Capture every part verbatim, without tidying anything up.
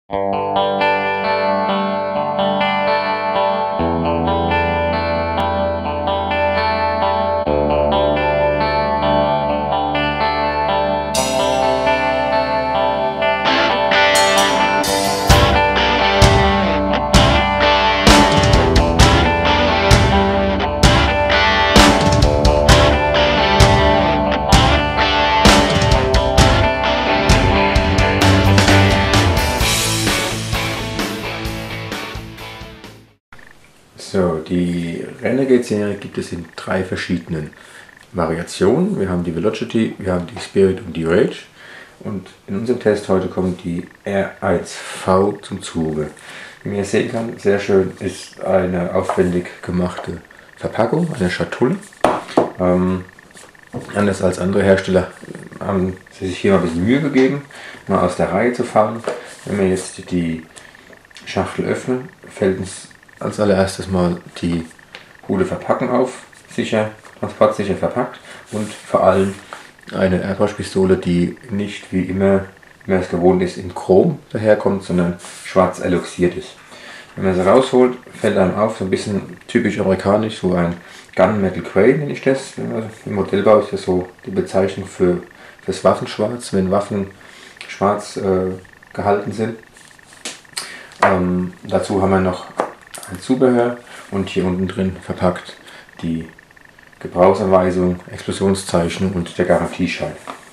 So, die Renegade-Serie gibt es in drei verschiedenen Variationen. Wir haben die Velocity, wir haben die Spirit und die Rage. Und in unserem Test heute kommt die R eins V zum Zuge. Wie man hier sehen kann, sehr schön ist eine aufwendig gemachte Verpackung, eine Schatulle. Ähm, anders als andere Hersteller haben sie sich hier mal ein bisschen Mühe gegeben, mal aus der Reihe zu fallen. Wenn wir jetzt die Schachtel öffnen, fällt uns als allererstes mal die gute Verpackung auf, sicher, transportsicher verpackt und vor allem eine Airbrush-Pistole, die nicht wie immer, wie man es gewohnt ist, in Chrom daherkommt, sondern schwarz eloxiert ist. Wenn man sie rausholt, fällt einem auf, so ein bisschen typisch amerikanisch, so ein Gunmetal Grey nenne ich das. Im Modellbau ist das so die Bezeichnung für das Waffenschwarz, wenn Waffen schwarz äh, gehalten sind. Ähm, dazu haben wir noch ein Zubehör und hier unten drin verpackt die Gebrauchsanweisung, Explosionszeichnung und der Garantieschein.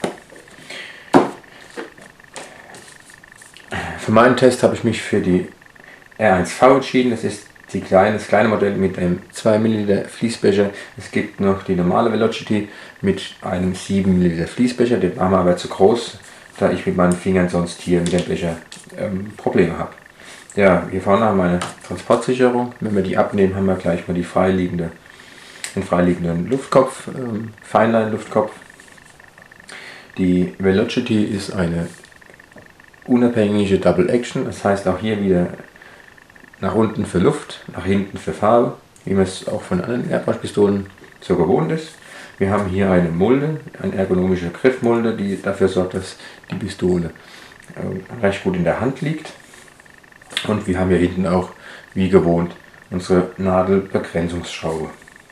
Für meinen Test habe ich mich für die R eins V entschieden. Das ist die kleine, das kleine Modell mit einem zwei Milliliter Fließbecher. Es gibt noch die normale Velocity mit einem sieben Milliliter Fließbecher. Den war mir aber zu groß, da ich mit meinen Fingern sonst hier mit dem Becher ähm, Probleme habe. Ja, hier vorne haben wir eine Transportsicherung. Wenn wir die abnehmen, haben wir gleich mal die freiliegende, den freiliegenden Luftkopf, ähm, Feinlein-Luftkopf. Die Velocity ist eine unabhängige Double Action, das heißt auch hier wieder nach unten für Luft, nach hinten für Farbe, wie man es auch von anderen Airbrush-Pistolen so gewohnt ist. Wir haben hier eine Mulde, eine ergonomische Griffmulde, die dafür sorgt, dass die Pistole äh, recht gut in der Hand liegt. Und wir haben hier hinten auch, wie gewohnt, unsere Nadelbegrenzungsschraube.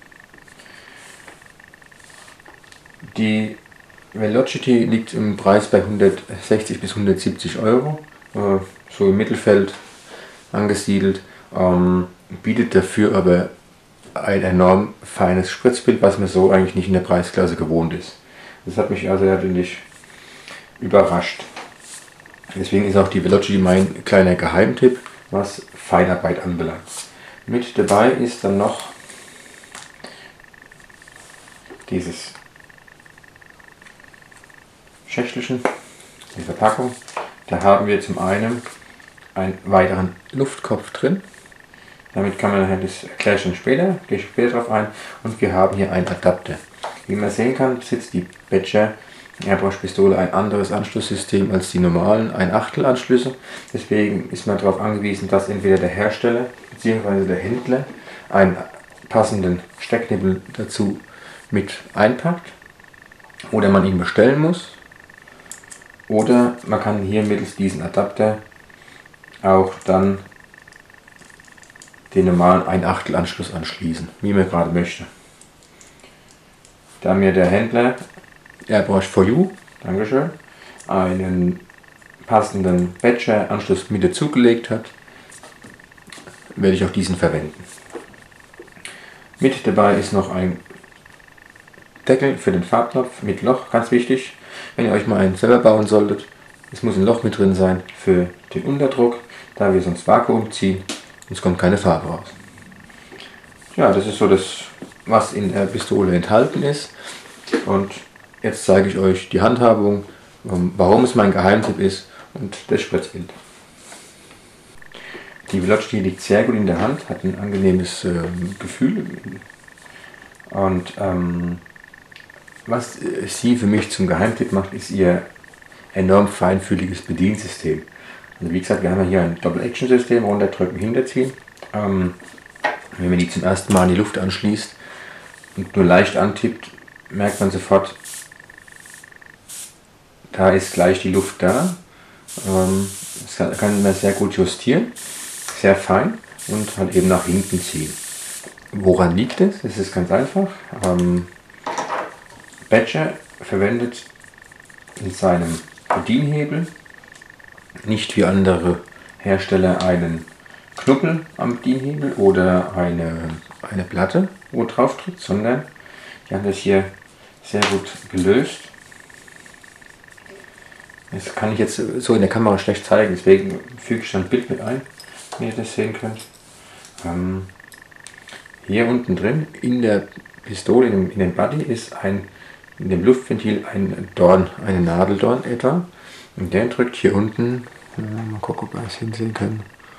Die Velocity liegt im Preis bei hundertsechzig bis hundertsiebzig Euro, äh, so im Mittelfeld angesiedelt, ähm, bietet dafür aber ein enorm feines Spritzbild, was man so eigentlich nicht in der Preisklasse gewohnt ist. Das hat mich also natürlich überrascht. Deswegen ist auch die Velocity mein kleiner Geheimtipp, was Feinarbeit anbelangt. Mit dabei ist dann noch dieses Schächtelchen, die Verpackung. Da haben wir zum einen einen weiteren Luftkopf drin. Damit kann man, das erkläre ich dann später, gehe ich später drauf ein. Und wir haben hier einen Adapter. Wie man sehen kann, besitzt die Badger Airbrush-Pistole ein anderes Anschlusssystem als die normalen ein Achtel Anschlüsse. Deswegen ist man darauf angewiesen, dass entweder der Hersteller bzw. der Händler einen passenden Stecknibbel dazu mit einpackt oder man ihn bestellen muss. Oder man kann hier mittels diesen Adapter auch dann den normalen ein Achtel Anschluss anschließen, wie man gerade möchte. Da mir der Händler Airbrush for You, Dankeschön, einen passenden Badger Anschluss mit dazugelegt hat, werde ich auch diesen verwenden. Mit dabei ist noch ein Deckel für den Farbknopf mit Loch, ganz wichtig, wenn ihr euch mal einen selber bauen solltet. Es muss ein Loch mit drin sein für den Unterdruck, da wir sonst Vakuum ziehen und es kommt keine Farbe raus. Ja, das ist so das, was in der Pistole enthalten ist. Und jetzt zeige ich euch die Handhabung, warum es mein Geheimtipp ist und das Spritzbild. Die Velocity liegt sehr gut in der Hand, hat ein angenehmes äh, Gefühl. Und ähm, was sie für mich zum Geheimtipp macht, ist ihr enorm feinfühliges Bediensystem. Also wie gesagt, wir haben hier ein Double-Action-System, runterdrücken, hinterziehen. Ähm, wenn man die zum ersten Mal in die Luft anschließt und nur leicht antippt, merkt man sofort, da ist gleich die Luft da. Ähm, Das kann, kann man sehr gut justieren, sehr fein und halt eben nach hinten ziehen. Woran liegt es? Das ist ganz einfach. Ähm, Badger verwendet in seinem Bedienhebel nicht wie andere Hersteller einen Knubbel am Bedienhebel oder eine, eine Platte, wo drauf drückt, sondern die haben das hier sehr gut gelöst. Das kann ich jetzt so in der Kamera schlecht zeigen, deswegen füge ich dann ein Bild mit ein, wenn ihr das sehen könnt. Ähm, hier unten drin in der Pistole, in dem, in dem Body, ist ein, in dem Luftventil ein Dorn, eine Nadeldorn etwa. Und der drückt hier unten, mal gucken, ob wir es hinsehen können,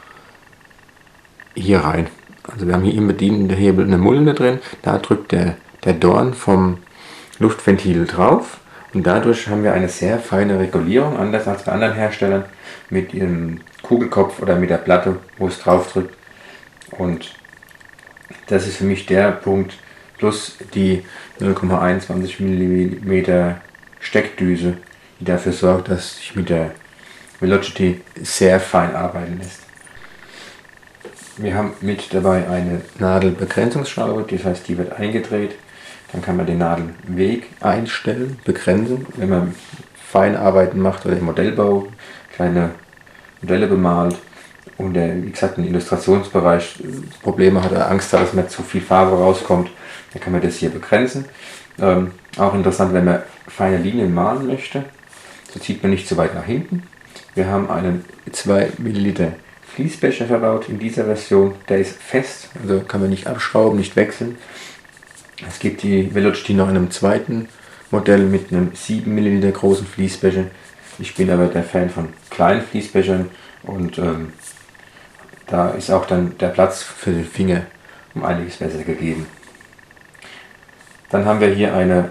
hier rein. Also wir haben hier im bedienenden Hebel eine Mulde drin, da drückt der, der Dorn vom Luftventil drauf. Und dadurch haben wir eine sehr feine Regulierung, anders als bei anderen Herstellern mit ihrem Kugelkopf oder mit der Platte, wo es drauf drückt. Und das ist für mich der Punkt, plus die null Komma einundzwanzig Millimeter Steckdüse, die dafür sorgt, dass sich mit der Velocity sehr fein arbeiten lässt. Wir haben mit dabei eine Nadelbegrenzungsschraube, das heißt, die wird eingedreht. Dann kann man den Nadelweg einstellen, begrenzen, wenn man Feinarbeiten macht oder im Modellbau kleine Modelle bemalt und der, wie gesagt, im Illustrationsbereich Probleme hat oder Angst hat, dass man zu viel Farbe rauskommt, dann kann man das hier begrenzen. Ähm, auch interessant, wenn man feine Linien malen möchte, so zieht man nicht so weit nach hinten. Wir haben einen zwei Milliliter Fließbecher verbaut in dieser Version, der ist fest, also kann man nicht abschrauben, nicht wechseln. Es gibt die Velocity noch in einem zweiten Modell mit einem sieben Milliliter großen Fließbecher. Ich bin aber der Fan von kleinen Fließbechern und ähm, da ist auch dann der Platz für den Finger um einiges besser gegeben. Dann haben wir hier eine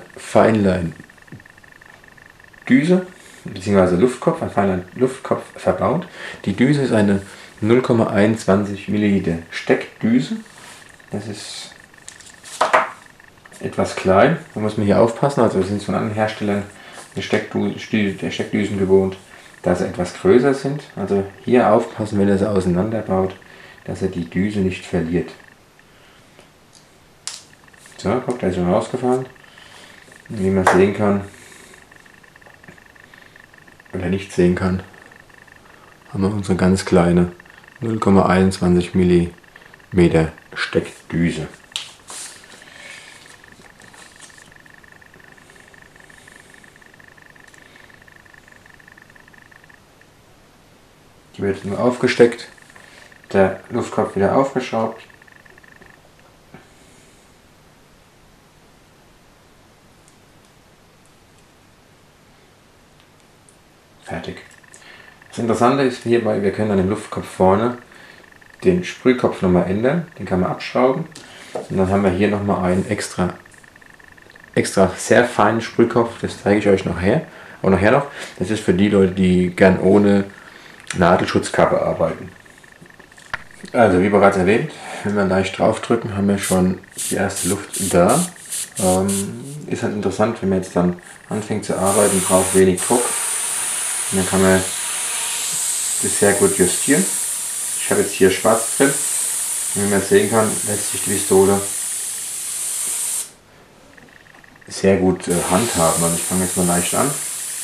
Feinlein-Düse bzw. Luftkopf, ein Feinlein-Luftkopf verbaut. Die Düse ist eine null Komma einundzwanzig Milliliter Steckdüse. Das ist etwas klein, da muss man hier aufpassen, also wir sind von anderen Herstellern der Steckdüsen gewohnt, dass sie etwas größer sind. Also hier aufpassen, wenn er sie auseinanderbaut, dass er die Düse nicht verliert. So, guck, da ist schon rausgefallen. Wie man sehen kann, oder nicht sehen kann, haben wir unsere ganz kleine null Komma einundzwanzig Millimeter Steckdüse. Die wird nur aufgesteckt, der Luftkopf wieder aufgeschraubt. Fertig. Das Interessante ist hierbei, wir können an dem Luftkopf vorne den Sprühkopf nochmal ändern, den kann man abschrauben. Und dann haben wir hier nochmal einen extra, extra sehr feinen Sprühkopf, das zeige ich euch nachher, auch nachher noch. Das ist für die Leute, die gern ohne Nadelschutzkappe arbeiten. Also wie bereits erwähnt, wenn wir leicht draufdrücken, haben wir schon die erste Luft da. Ähm, ist halt interessant, wenn man jetzt dann anfängt zu arbeiten, braucht wenig Druck. Und dann kann man das sehr gut justieren. Ich habe jetzt hier schwarz drin. Und wie man sehen kann, lässt sich die Pistole sehr gut äh, handhaben. Also ich fange jetzt mal leicht an.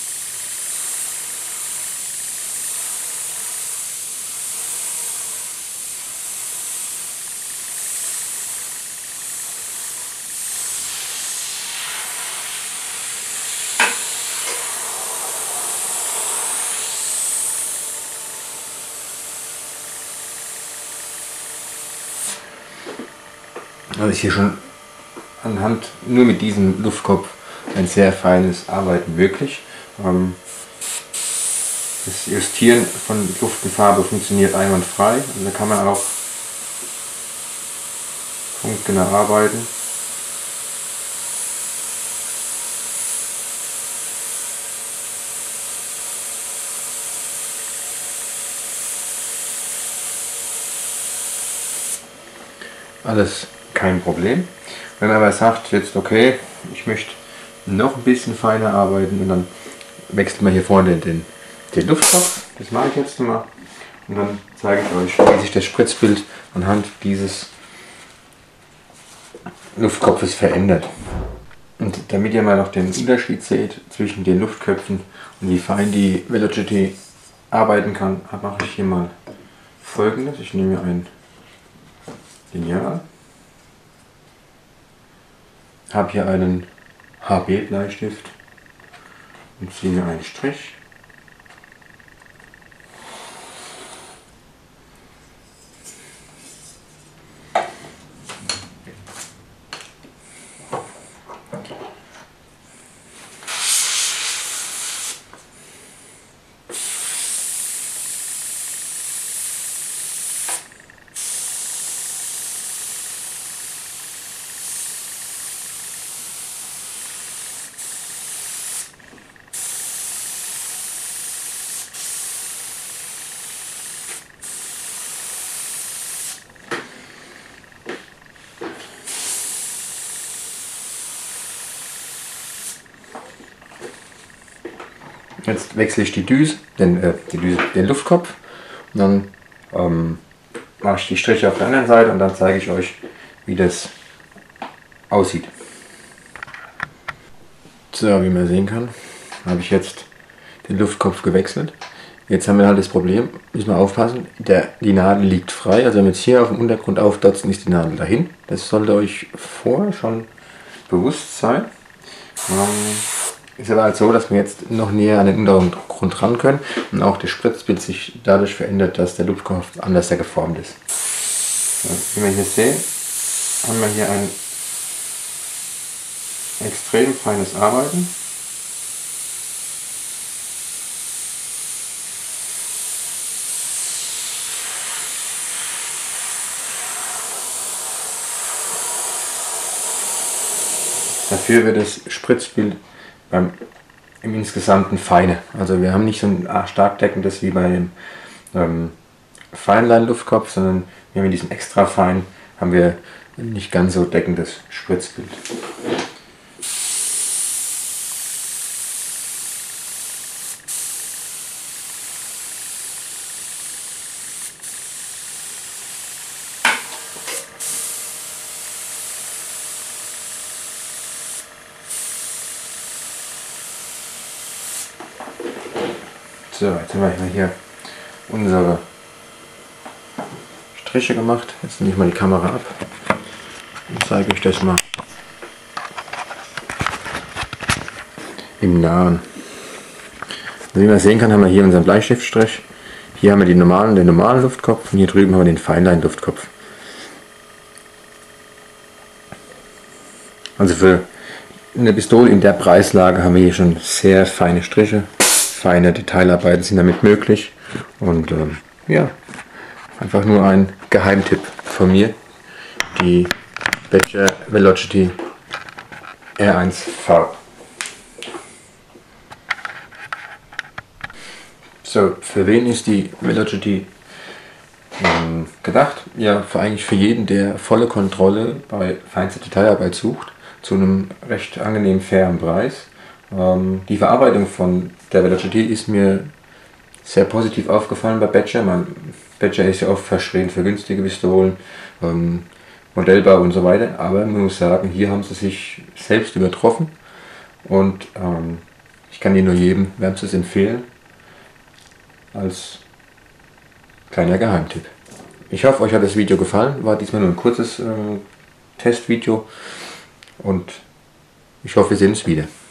Also ist hier schon anhand, nur mit diesem Luftkopf, ein sehr feines Arbeiten möglich. Ähm, das Justieren von Luft und Farbe funktioniert einwandfrei und da kann man auch punktgenau arbeiten. Alles kein Problem. Wenn man aber sagt, jetzt okay, ich möchte noch ein bisschen feiner arbeiten und dann wechselt man hier vorne den, den Luftkopf. Das mache ich jetzt mal und dann zeige ich euch, wie sich das Spritzbild anhand dieses Luftkopfes verändert. Und damit ihr mal noch den Unterschied seht zwischen den Luftköpfen und wie fein die Velocity arbeiten kann, mache ich hier mal Folgendes. Ich nehme mir ein Lineal, habe hier einen H B Bleistift und ziehe mir einen Strich. Jetzt wechsle ich die Düse, den, äh, die Düse, den Luftkopf und dann ähm, mache ich die Striche auf der anderen Seite und dann zeige ich euch, wie das aussieht. So, wie man sehen kann, habe ich jetzt den Luftkopf gewechselt. Jetzt haben wir halt das Problem, müssen wir aufpassen, der, die Nadel liegt frei, also wenn wir jetzt hier auf dem Untergrund aufdotzen, ist die Nadel dahin. Das sollte euch vorher schon bewusst sein. Ähm, Ist aber halt so, dass wir jetzt noch näher an den Untergrund ran können und auch das Spritzbild sich dadurch verändert, dass der Luftkopf anders geformt ist. So, wie wir hier sehen, haben wir hier ein extrem feines Arbeiten. Dafür wird das Spritzbild beim im insgesamten feine. Also wir haben nicht so ein stark deckendes wie bei dem ähm, Feinlein-Luftkopf, sondern wir haben in diesem extra fein haben wir nicht ganz so deckendes Spritzbild. So, jetzt haben wir hier unsere Striche gemacht. Jetzt nehme ich mal die Kamera ab und zeige euch das mal im Nahen. Wie man sehen kann, haben wir hier unseren Bleistiftstrich. Hier haben wir den normalen, den normalen Luftkopf und hier drüben haben wir den Feinlein-Luftkopf. Also für eine Pistole in der Preislage haben wir hier schon sehr feine Striche. Feine Detailarbeiten sind damit möglich und ähm, ja, einfach nur ein Geheimtipp von mir, die Badger Velocity R eins V. So, für wen ist die Velocity ähm, gedacht? Ja, für eigentlich für jeden, der volle Kontrolle bei feinster Detailarbeit sucht, zu einem recht angenehmen, fairen Preis. Ähm, die Verarbeitung von der Velocity ist mir sehr positiv aufgefallen bei Badger. Man, Badger ist ja oft verschrien für günstige Pistolen, ähm, Modellbau und so weiter, aber man muss sagen, hier haben sie sich selbst übertroffen und ähm, ich kann dir nur jedem wärmstens empfehlen, als kleiner Geheimtipp. Ich hoffe, euch hat das Video gefallen, war diesmal nur ein kurzes äh, Testvideo und ich hoffe, wir sehen uns wieder.